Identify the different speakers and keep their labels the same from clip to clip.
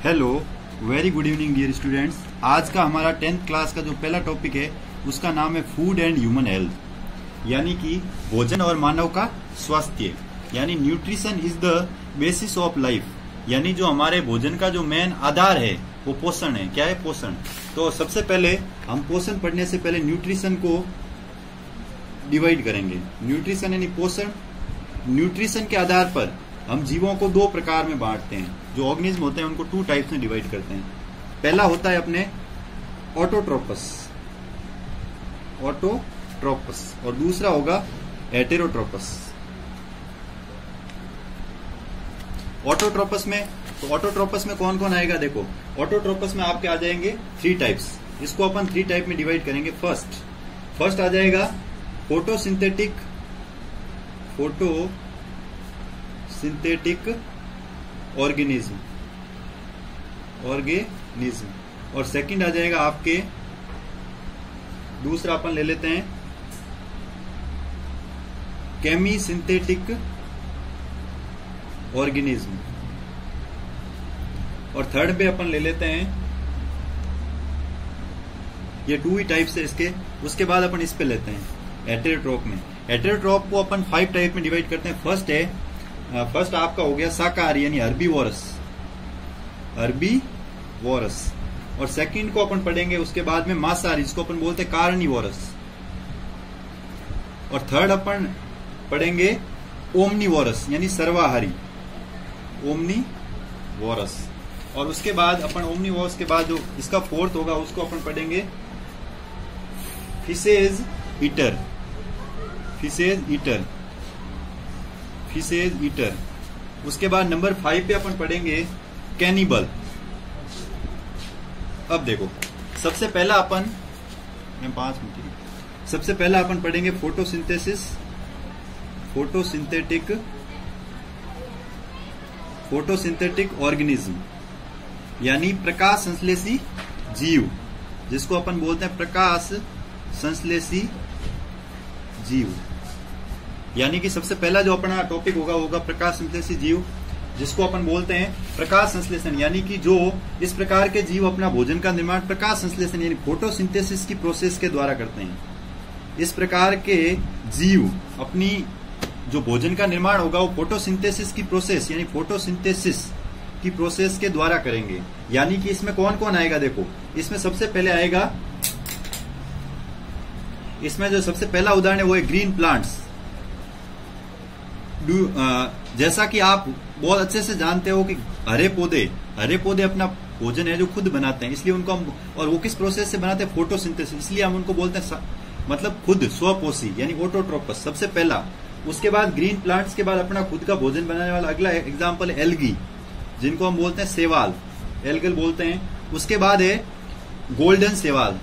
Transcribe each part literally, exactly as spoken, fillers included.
Speaker 1: Hello, very good evening dear students. आज का हमारा टेंथ क्लास का जो पहला टॉपिक है उसका नाम है फूड एंड ह्यूमन हेल्थ, यानी कि भोजन और मानव का स्वास्थ्य, यानी nutrition is the basis of life, यानी जो हमारे भोजन का जो मेन आधार है वो पोषण है। क्या है? पोषण। तो सबसे पहले हम पोषण पढ़ने से पहले न्यूट्रिशन को डिवाइड करेंगे। न्यूट्रिशन यानी पोषण। न्यूट्रिशन के आधार पर हम जीवों को दो प्रकार में बांटते हैं। जो ऑर्गेनिज्म होते हैं उनको टू टाइप्स में डिवाइड करते हैं। पहला होता है अपने ऑटोट्रोपस ऑटोट्रोपस और दूसरा होगा हेटेरोट्रोपस। ऑटोट्रोपस में तो ऑटोट्रोपस में कौन कौन आएगा? देखो, ऑटोट्रोपस में आपके आ जाएंगे थ्री टाइप्स। इसको अपन थ्री टाइप में डिवाइड करेंगे। फर्स्ट फर्स्ट आ जाएगा photosynthetic photosynthetic organism organism और सेकंड आ जाएगा आपके, दूसरा अपन ले लेते हैं केमी सिंथेटिक ऑर्गेनिज्म और थर्ड पे अपन ले लेते हैं, ये टू ही टाइप्स है इसके। उसके बाद अपन इस पे लेते हैं हेटेरोट्रोप में। हेटेरोट्रोप को अपन फाइव टाइप में डिवाइड करते हैं। फर्स्ट है फर्स्ट आपका हो गया शाकाहारी यानी हर्बीवोरस हर्बीवोरस और सेकंड को अपन पढ़ेंगे उसके बाद में मांसाहारी, जिसको अपन बोलते हैं कार्निवोरस, और थर्ड अपन पढ़ेंगे ओमनीवोरस यानी सर्वाहारी ओमनीवोरस। और उसके बाद अपन ओमनीवोरस के बाद जो इसका फोर्थ होगा उसको अपन पढ़ेंगे fishes eater fishes eater fishes eater. उसके बाद नंबर फाइव पे अपन पढ़ेंगे कैनिबल। अब देखो, सबसे पहला अपन पांच मिनट सबसे पहला अपन पढ़ेंगे फोटोसिंथेसिस फोटोसिंथेटिक फोटोसिंथेटिक ऑर्गेनिज्म, यानी प्रकाश संश्लेषी जीव, जिसको अपन बोलते हैं प्रकाश संश्लेषी जीव। यानी कि सबसे पहला जो अपना टॉपिक होगा होगा प्रकाश संश्लेषी जीव, जिसको अपन बोलते हैं प्रकाश संश्लेषण, यानी कि जो इस प्रकार के जीव अपना भोजन का निर्माण प्रकाश संश्लेषण यानी फोटोसिंथेसिस की प्रोसेस के द्वारा करते हैं। इस प्रकार के जीव अपनी जो भोजन का निर्माण होगा वो फोटोसिंथेसिस की प्रोसेस यानी फोटोसिंथेसिस की प्रोसेस के द्वारा करेंगे। यानी कि इसमें कौन कौन आएगा? देखो, इसमें सबसे पहले आएगा, इसमें जो सबसे पहला उदाहरण है वो है ग्रीन प्लांट्स। जैसा कि आप बहुत अच्छे से जानते हो कि हरे पौधे हरे पौधे अपना भोजन है जो खुद बनाते हैं, इसलिए उनको हम, और वो किस प्रोसेस से बनाते हैं? फोटोसिंथेसिस, इसलिए हम उनको बोलते हैं मतलब खुद स्वपोषी यानी ऑटोट्रोपस सबसे पहला। उसके बाद ग्रीन प्लांट्स के बाद अपना खुद का भोजन बनाने वाला अगला एग्जाम्पल है एल्गी, जिनको हम बोलते हैं सेवाल, एल्गल बोलते हैं। उसके बाद है गोल्डन सेवाल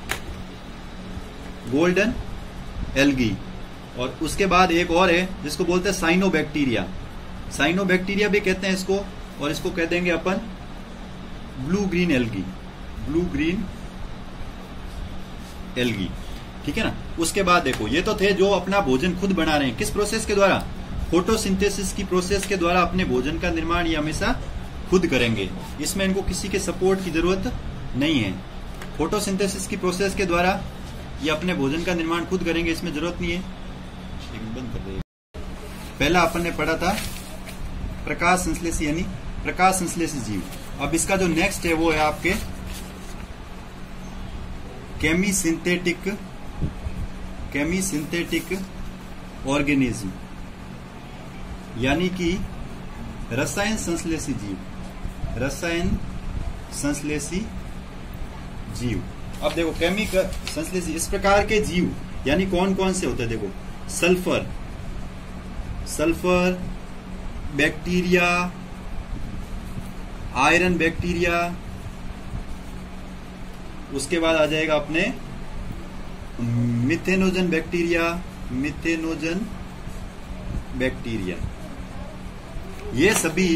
Speaker 1: गोल्डन एल्गी, और उसके बाद एक और है जिसको बोलते हैं साइनोबैक्टीरिया साइनोबैक्टीरिया भी कहते हैं इसको, और इसको कह देंगे अपन blue green algae blue green algae. ठीक है ना? उसके बाद देखो, ये तो थे जो अपना भोजन खुद बना रहे हैं। किस प्रोसेस के द्वारा? फोटोसिंथेसिस की प्रोसेस के द्वारा अपने भोजन का निर्माण ये हमेशा खुद करेंगे। इसमें इनको किसी के सपोर्ट की जरूरत नहीं है। फोटोसिंथेसिस की प्रोसेस के द्वारा ये अपने भोजन का निर्माण खुद करेंगे, इसमें जरूरत नहीं है। बंद कर देगा। पहला अपन ने पढ़ा था प्रकाश संश्लेषी यानी प्रकाश संश्लेषी जीव। अब इसका जो नेक्स्ट है वो है आपके केमी सिंथेटिक केमी सिंथेटिक ऑर्गेनिज्म, यानी कि रसायन संश्लेषी जीव रसायन संश्लेषी जीव। अब देखो, केमिकल संश्लेषी इस प्रकार के जीव यानी कौन कौन से होते हैं? देखो, sulphur sulphur bacteria, iron bacteria, उसके बाद आ जाएगा अपने मिथेनोजन बैक्टीरिया मिथेनोजन बैक्टीरिया। ये सभी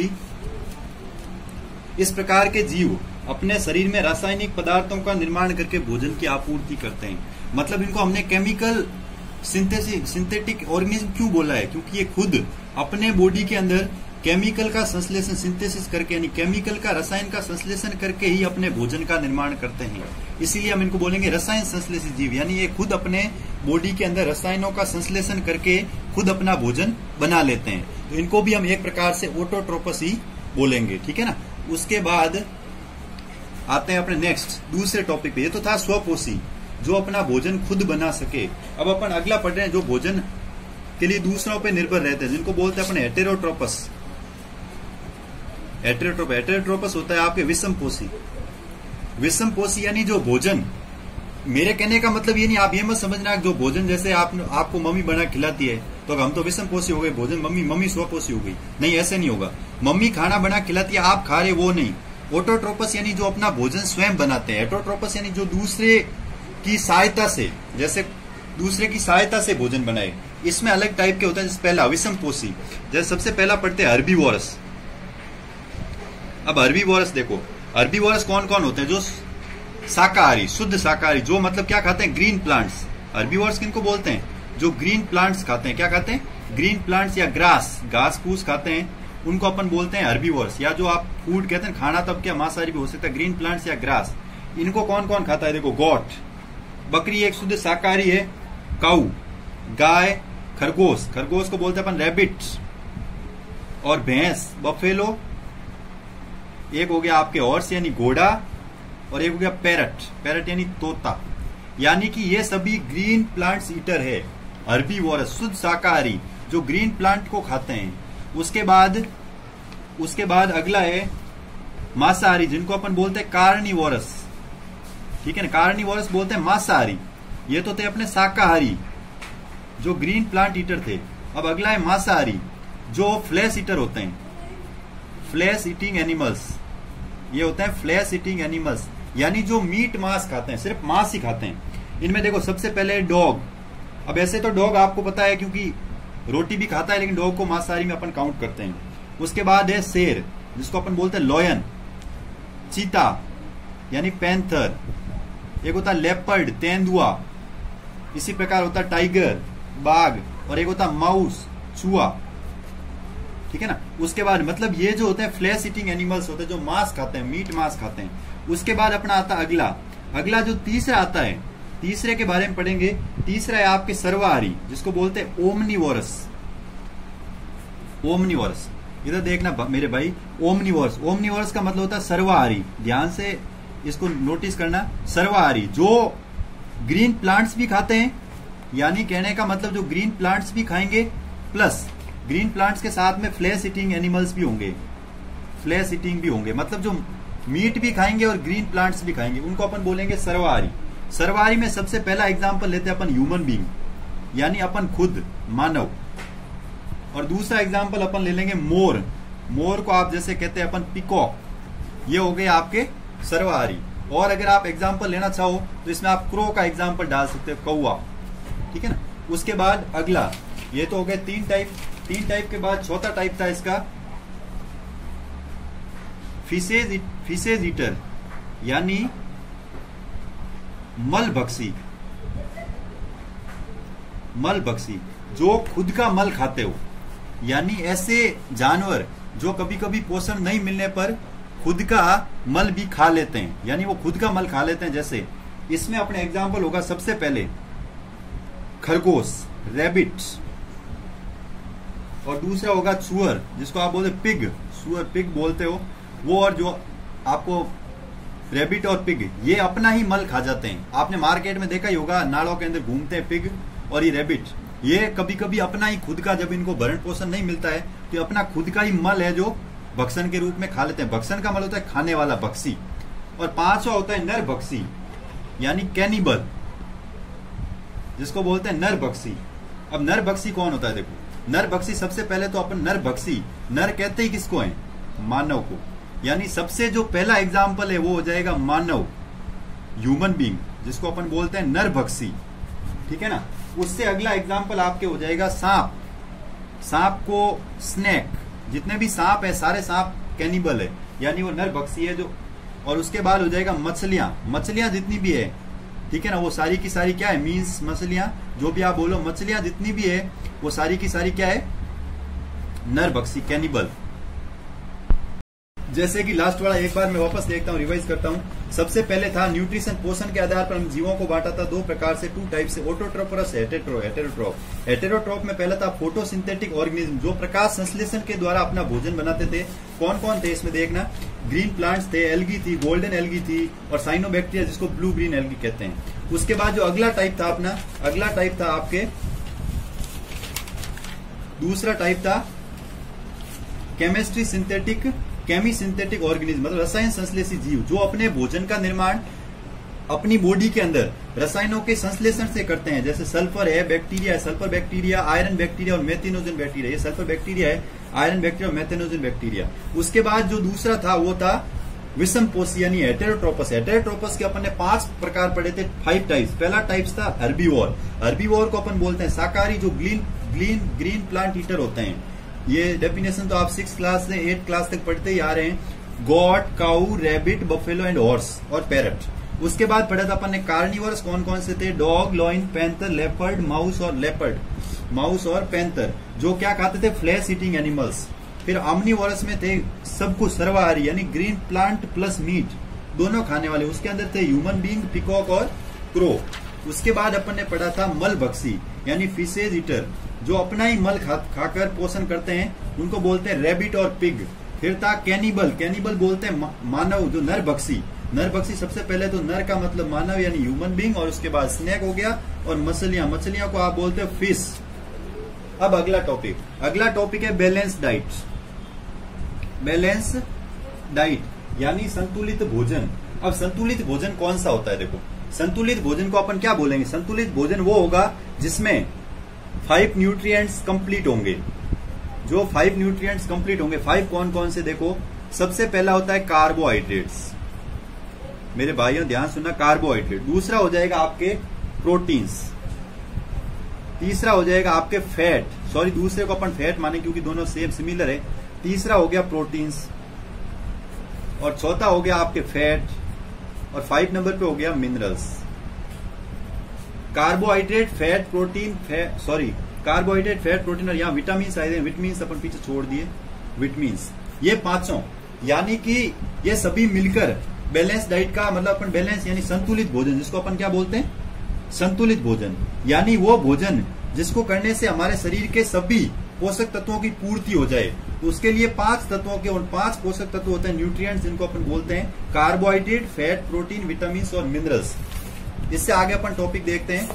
Speaker 1: इस प्रकार के जीव अपने शरीर में रासायनिक पदार्थों का निर्माण करके भोजन की आपूर्ति करते हैं। मतलब इनको हमने केमिकल सिंथेटिक ऑर्गेनिज्म क्यों बोला है? क्योंकि ये खुद अपने बॉडी के अंदर केमिकल का संश्लेषण सिंथेसिस करके, यानी केमिकल का रसायन का संश्लेषण करके ही अपने भोजन का निर्माण करते हैं। इसीलिए हम इनको बोलेंगे रसायन संश्लेषित जीव, यानी ये खुद अपने बॉडी के अंदर रसायनों का संश्लेषण करके खुद अपना भोजन बना लेते हैं। तो इनको भी हम एक प्रकार से ऑटोट्रोपस ही बोलेंगे, ठीक है ना। उसके बाद आते हैं अपने नेक्स्ट दूसरे टॉपिक पे। ये तो था स्वपोषी, जो अपना भोजन खुद बना सके। अब अपन अगला पढ़ रहे हैं जो भोजन के लिए दूसरों पे निर्भर रहते हैं, जिनको बोलते हैं अपने हेटेरोट्रोपस। हेटेरोट्रोपस हेटेरोट्रोपस होता है आपके विषमपोषी। विषमपोषी यानी जो भोजन, मेरे कहने का मतलब ये नहीं, आप ये मत समझना जो भोजन जैसे आप आपको मम्मी बना खिलाती है तो हम तो विषमपोषी हो गए, भोजन मम्मी मम्मी स्वपोषी हो गई। नहीं, ऐसे नहीं होगा। मम्मी खाना बना खिलाती है, आप खा रहे, वो नहीं। ऑटोट्रोपस यानी जो अपना भोजन स्वयं बनाते हैं। हेटेरोट्रोपस यानी जो दूसरे की सहायता से, जैसे दूसरे की सहायता से भोजन बनाए। इसमें अलग टाइप के होता है। जैसे पहला विषमपोषी, जैसे सबसे पहला पढ़ते हैं हर्बीवोरस। अब हर्बीवोरस देखो, हर्बीवोरस कौन कौन होते हैं? जो शाकाहारी, शुद्ध शाकाहारी, जो मतलब क्या खाते हैं? Green plants. हर्बीवोरस किनको बोलते हैं? जो ग्रीन प्लांट्स खाते हैं। क्या खाते हैं? ग्रीन प्लांट्स या ग्रास, घास फूस खाते हैं, उनको अपन बोलते हैं हर्बीवोरस। या जो आप फूड कहते हैं, खाना तब क्या मांसाहारी भी हो सकता है, ग्रीन प्लांट्स या ग्रास। इनको कौन कौन खाता है? देखो, गोट, बकरी एक शुद्ध शाकाहारी है। काऊ, गाय, खरगोश, खरगोश को बोलते हैं अपन रैबिट। और भैंस, बफेलो। एक हो गया आपके हॉर्स यानी घोड़ा, और एक हो गया पैरट, पैरट यानी तोता। यानी कि ये सभी ग्रीन प्लांट्स ईटर है, हर्बीवोरस, शुद्ध शाकाहारी, जो ग्रीन प्लांट को खाते हैं। उसके बाद उसके बाद अगला है मांसाहारी, जिनको अपन बोलते हैं कार्निवोरस, ठीक है ना। कार्निवोरस बोलते हैं मांसाहारी। ये तो थे अपने शाकाहारी, जो ग्रीन प्लांट ईटर थे। अब अगला है मांसाहारी, जो फ्लैश ईटर होते हैं, फ्लैश ईटिंग एनिमल्स। ये होते हैं फ्लैश ईटिंग एनिमल्स, यानी जो मीट मांस खाते हैं, सिर्फ मांस ही खाते हैं। इनमें देखो सबसे पहले डॉग। अब ऐसे तो डॉग आपको पता है क्योंकि रोटी भी खाता है, लेकिन डॉग को मांसाहारी में अपन काउंट करते हैं। उसके बाद है शेर, जिसको अपन बोलते हैं लॉयन। चीता यानी पैंथर। एक होता है लेपर्ड, तेंदुआ। इसी प्रकार होता है टाइगर, बाघ। और एक होता है माउस, चूहा, ठीक है ना। उसके बाद मतलब ये जो होते हैं फ्लैश ईटिंग एनिमल्स होते हैं, जो मांस खाते हैं, मीट मांस खाते हैं। उसके बाद अपना आता है अगला अगला जो तीसरा आता है, तीसरे के बारे में पढ़ेंगे। तीसरा है आपके सर्वाहारी, जिसको बोलते हैं ओमनिवोरस। ओमनिवोरस, इधर देखना मेरे भाई, ओमनिवोरस। ओमनिवोरस का मतलब होता है सर्वाहारी। ध्यान से इसको नोटिस करना, सर्वाहारी, जो ग्रीन प्लांट्स भी खाते हैं, यानी कहने का मतलब जो ग्रीन प्लांट्स भी खाएंगे, प्लस ग्रीन प्लांट्स के साथ में फ्लैश ईटिंग एनिमल्स भी होंगे, फ्लैश ईटिंग भी होंगे, मतलब जो मीट भी खाएंगे और ग्रीन प्लांट्स भी खाएंगे, उनको अपन बोलेंगे सर्वाहारी। सर्वाहारी में सबसे पहला एग्जांपल लेते हैं अपन ह्यूमन बीइंग, यानी अपन खुद, मानव। और दूसरा एग्जांपल अपन ले लेंगे मोर। मोर को आप जैसे कहते हैं अपन पिकॉक। ये हो गए आपके सर्वाहारी। और अगर आप एग्जांपल लेना चाहो तो इसमें आप क्रो का एग्जांपल डाल सकते हो, कौवा, ठीक है ना। उसके बाद अगला, ये तो हो गए तीन टाइप। तीन टाइप के बाद चौथा टाइप था इसका फिशेज फिशेज ईटर, यानी मल भक्षी। मल भक्षी, जो खुद का मल खाते हो, यानी ऐसे जानवर जो कभी कभी पोषण नहीं मिलने पर खुद का मल भी खा लेते हैं, यानी वो खुद का मल खा लेते हैं। जैसे इसमें अपने एग्जाम्पल होगा सबसे पहले खरगोश, रैबिट। और दूसरा होगा चूअर, जिसको आप बोलते पिग, सुअर पिग बोलते हो वो। और जो आपको रैबिट और पिग, ये अपना ही मल खा जाते हैं। आपने मार्केट में देखा ही होगा, नालों के अंदर घूमते हैं पिग और ये रैबिट। ये कभी कभी अपना ही खुद का, जब इनको भरण पोषण नहीं मिलता है तो अपना खुद का ही मल है जो भक्षण के रूप में खा लेते हैं। भक्षण का मल होता है खाने वाला, भक्षी। और पांचवा होता है नर भक्षी, यानी कैनिबल, जिसको बोलते हैं नर भक्षी। अब नर भक्षी कौन होता है? देखो, नर भक्षी सबसे पहले तो अपन नर भक्षी, नर कहते ही किसको है? मानव को। यानी सबसे जो पहला एग्जाम्पल है वो हो जाएगा मानव, ह्यूमन बीइंग, जिसको अपन बोलते हैं नर भक्षी, ठीक है ना। उससे अगला एग्जाम्पल आपके हो जाएगा सांप। सांप को स्नेक, जितने भी सांप है सारे सांप कैनिबल है, यानी वो नर भक्षी है जो। और उसके बाद हो जाएगा मछलियां। मछलियां जितनी भी है, ठीक है ना, वो सारी की सारी क्या है? मीन्स मछलियां, जो भी आप बोलो, मछलियां जितनी भी है वो सारी की सारी क्या है? नर भक्षी, कैनिबल। जैसे कि लास्ट वाला एक बार मैं वापस देखता हूँ, रिवाइज करता हूँ। सबसे पहले था न्यूट्रिशन, पोषण के आधार पर हम जीवों को बांटा था दो प्रकार से, टू टाइप से, ऑटोट्रॉफ और हेटेरोट्रॉफ। हेटेरोट्रॉफ में पहला था फोटोसिंथेटिक ऑर्गेनिज्म, जो प्रकाश संश्लेषण के द्वारा अपना भोजन बनाते थे। कौन कौन थे इसमें देखना, ग्रीन प्लांट्स थे, एल्गी थी, गोल्डन एल्गी थी, और साइनोबैक्टीरिया जिसको ब्लू ग्रीन एल्गी कहते हैं। उसके बाद जो अगला टाइप था अपना, अगला टाइप था आपके, दूसरा टाइप था chemistry synthetic, chemosynthetic organism, मतलब रसायन संश्लेषी जीव, जो अपने भोजन का निर्माण अपनी बॉडी के अंदर रसायनों के संश्लेषण से करते हैं। जैसे सल्फर है, बैक्टीरिया है, सल्फर बैक्टीरिया, आयरन बैक्टीरिया और मेथेनोजन बैक्टीरिया। ये सल्फर बैक्टीरिया है, आयरन बैक्टीरिया और मेथेनोजन बैक्टीरिया। उसके बाद जो दूसरा था वो था विषमपोषी यानी हेटेरोट्रोपस। हेटेरोट्रोपस के अपन ने पांच प्रकार पढ़े थे, फाइव टाइप्स। पहला टाइप्स था हर्बीवोर। हर्बीवोर को अपन बोलते हैं शाकाहारी, जो green green green plant eater होते हैं। ये डेफिनेशन तो आप सिक्स क्लास से एट क्लास तक पढ़ते ही आ रहे हैं। Goat, cow, rabbit, buffalo and horse और पैरट। उसके बाद पढ़ा था अपन ने कार्निवोरस, कौन कौन से थे, dog, lion, panther, leopard, mouse और लेपर्ड, माउस और पैंथर, जो क्या खाते थे, फ्लैश ईटिंग एनिमल्स। फिर ऑमनिवोरस में थे सब कुछ सर्वाहारी, यानी ग्रीन प्लांट प्लस मीट दोनों खाने वाले। उसके अंदर थे ह्यूमन बींग, पिकॉक और क्रो। उसके बाद अपन ने पढ़ा था मलभक्षी यानी फिशेज ईटर, जो अपना ही मल खा, खाकर पोषण करते हैं, उनको बोलते हैं रैबिट और पिग। फिर था कैनिबल, कैनिबल बोलते हैं मा, मानव, जो नरभक्षी। नरभक्षी सबसे पहले तो नर का मतलब मानव यानी ह्यूमन बींग, और उसके बाद स्नेक हो गया, और मछलियां, मछलियों को आप बोलते हो फिश। अब अगला टॉपिक, अगला टॉपिक है बैलेंस डाइट। बैलेंस डाइट यानी संतुलित भोजन। अब संतुलित भोजन कौन सा होता है, देखो संतुलित भोजन को अपन क्या बोलेंगे, संतुलित भोजन वो होगा जिसमें फाइव न्यूट्रिएंट्स कंप्लीट होंगे। जो फाइव न्यूट्रिएंट्स कंप्लीट होंगे, फाइव कौन कौन से, देखो सबसे पहला होता है कार्बोहाइड्रेट्स, मेरे भाइयों ध्यान सुनना, कार्बोहाइड्रेट। दूसरा हो जाएगा आपके प्रोटीन्स, तीसरा हो जाएगा आपके फैट, सॉरी दूसरे को अपन फैट माने क्योंकि दोनों सेम सिमिलर है। तीसरा हो गया प्रोटीन्स, और चौथा हो गया आपके फैट, और फाइव नंबर पे हो गया minerals. Carbohydrate, fat, protein, sorry carbohydrate, fat, protein, और यहाँ विटामिन आए थे, विटामिन अपन पीछे छोड़ दिए, विटामिन, ये पांचों, यानी कि ये सभी मिलकर बैलेंस डाइट का मतलब अपन बैलेंस यानी संतुलित भोजन, जिसको अपन क्या बोलते हैं, संतुलित भोजन, यानी वो भोजन जिसको करने से हमारे शरीर के सभी पोषक तत्वों की पूर्ति हो जाए। तो उसके लिए पांच तत्वों के और पांच पोषक तत्व होते हैं, न्यूट्रिएंट्स, जिनको अपन बोलते हैं कार्बोहाइड्रेट, फैट, प्रोटीन, विटामिन और मिनरल्स। इससे आगे अपन टॉपिक देखते हैं,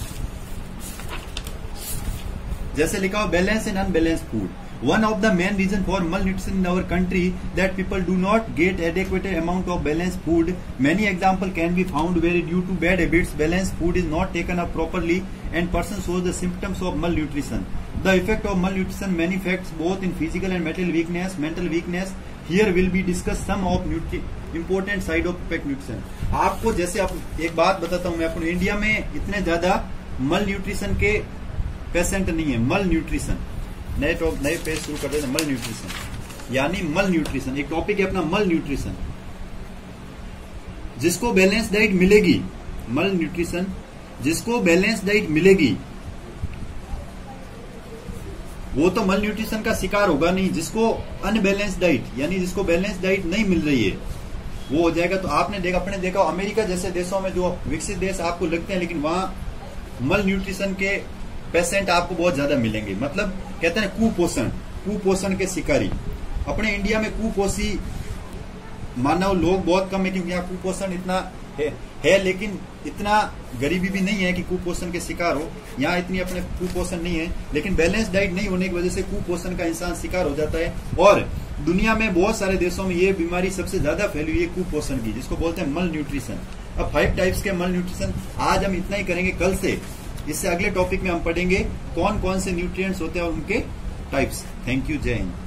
Speaker 1: जैसे लिखा हो balance and unbalance food. One of the main reason for malnutrition in our country that people do not get adequate amount of balanced food. Many example can be found where due to bad habits, balanced food is not taken up properly and person shows the symptoms of malnutrition. The effect of malnutrition manifests both in physical and mental weakness. Mental weakness. Here will be discussed some of important side of perfect nutrition. आपको जैसे आप एक बात बताता हूँ मैं, आपको India में इतने ज्यादा मल न्यूट्रिशन के पेशेंट नहीं है। मल न्यूट्रिशन नए टॉप नए पेज शुरू कर देते हैं, मल न्यूट्रिशन यानी मल न्यूट्रिशन, एक टॉपिक है अपना मल न्यूट्रिशन। जिसको बैलेंस डाइट मिलेगी, मल न्यूट्रिशन जिसको बैलेंस डाइट मिलेगी वो तो मल न्यूट्रिशन का शिकार होगा नहीं। जिसको अनबैलेंस डाइट यानी जिसको बैलेंस डाइट नहीं मिल रही है वो हो जाएगा। तो आपने देखा, अपने देखा अमेरिका जैसे देशों में जो विकसित देश आपको लगते हैं, लेकिन वहां मल न्यूट्रिशन के पेशेंट आपको बहुत ज्यादा मिलेंगे। मतलब कहते हैं कुपोषण, कुपोषण के शिकारी। अपने इंडिया में कुपोषी मानव लोग बहुत कम है, क्योंकि यहाँ कुपोषण इतना है, है लेकिन इतना गरीबी भी नहीं है कि कुपोषण के शिकार हो। यहाँ इतनी अपने कुपोषण नहीं है, लेकिन बैलेंस डाइट नहीं होने की वजह से कुपोषण का इंसान शिकार हो जाता है। और दुनिया में बहुत सारे देशों में ये बीमारी सबसे ज्यादा फैली हुई है कुपोषण की, जिसको बोलते हैं मल न्यूट्रिशन। अब फाइव टाइप्स के मल न्यूट्रिशन आज हम इतना ही करेंगे। कल से इससे अगले टॉपिक में हम पढ़ेंगे कौन कौन से न्यूट्रिएंट्स होते हैं और उनके टाइप्स। थैंक यू, जय हिंद।